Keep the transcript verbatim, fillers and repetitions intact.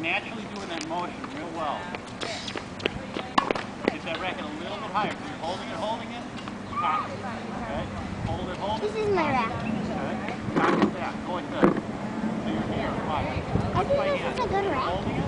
naturally doing that motion real well. Get that racket a little bit higher. So you're holding it, holding it. Cock it. Okay? Hold it, hold it. This is my racket. Okay? Cock it back. Go like this. So you're here. Watch. I think this is a good racket.